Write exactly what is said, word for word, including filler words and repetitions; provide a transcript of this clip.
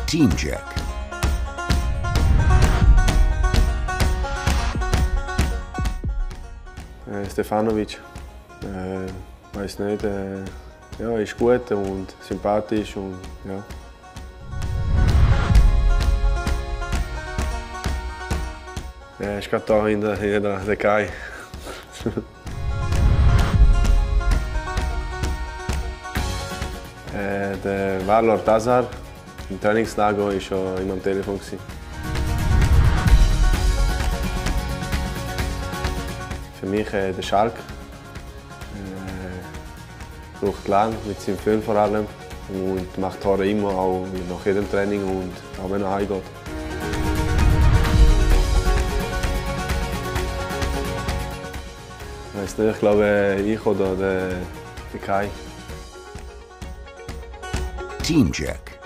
Teamcheck. Äh, Stefanovic, äh, weiß nicht, äh, ja, ist gut und sympathisch und ja. Er ist gerade hier in der, in der Türkei. äh, der Warlord Azar im Trainingslager war schon immer am Telefon. Für mich äh, der Schalk. Äh, braucht lang mit seinem Film vor allem und macht Tore immer, auch nach jedem Training und auch wenn er heimgeht. Ich weiß nicht, ich glaube ich oder der, der Kai. Teamcheck.